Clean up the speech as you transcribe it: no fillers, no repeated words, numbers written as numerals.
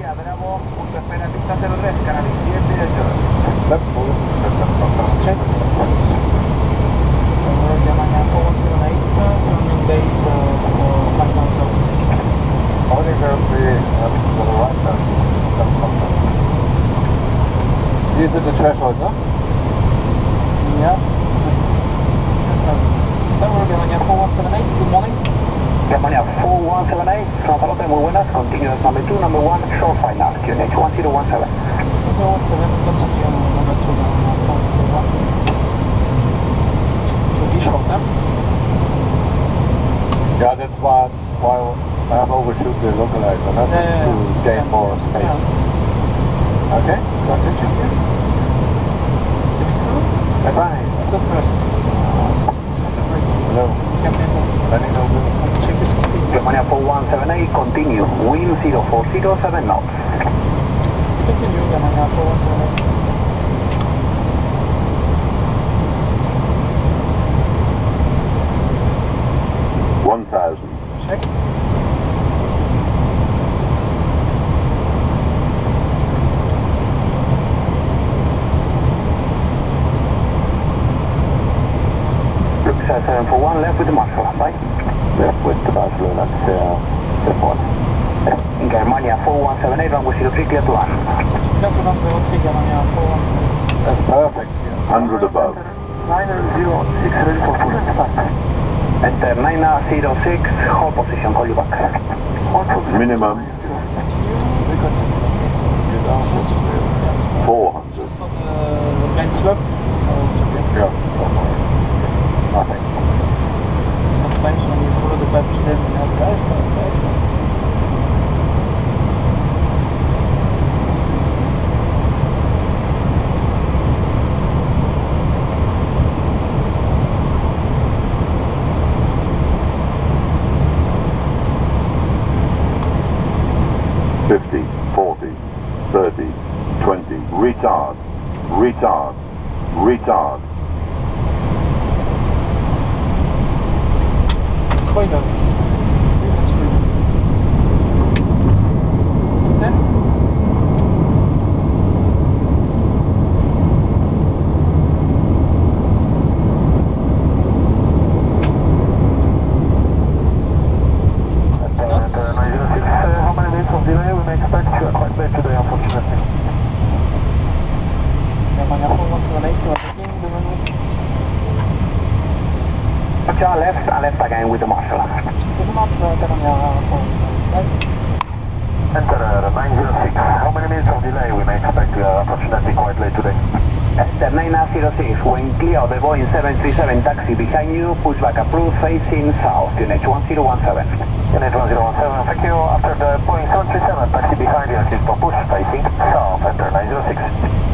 That's full. Check. Germania 4178, running base for 5000. Only will be to the right hand. Is it the threshold, no? Yeah. Tower Germania 4178, good morning. Germania 4178, from Charlotte, muy buenas. Continuous number 2, number 1, short final, QNH 1017. 1017, continue number 2, Germania 4178. Will be short, huh? Yeah, that's why I have overshoot the localizer, not to gain more space. Yeah. Okay, let's continue. Yes. Advise. Still first. Hello. Landing over. Check is complete. Germania 4178, continue, wind 0407 knots. Continue, Germania 4178. 1000. Checked. Brooks 741, left with the Marshall, right? Left with the Barcelona, step 1. Germania 4178, runway 03, clear to land. Clear to land 03, Germania 4178. That's perfect. 100 above. 906, ready for full start. Enter 906, hold position, call you back. Minimum. 400. Just for the blind slope. Yeah. Nothing. Sometimes when you follow the papi, then you have guys like that. Retard. Spoilers. Set. How many minutes of delay we may expect? You are quite late today, unfortunately. Germania 4178, you are taking the runway. Roger, left and left again with the Marshall. Good much, Germania 4178. Enter 906. How many minutes of delay we may expect? We are unfortunately quite late today. Enter 906. When clear of the Boeing 737 taxi behind you, pushback approved, facing south, QNH 1017. QNH 1017, thank you. After the Boeing 737 taxi behind you, please push, facing south, enter 906.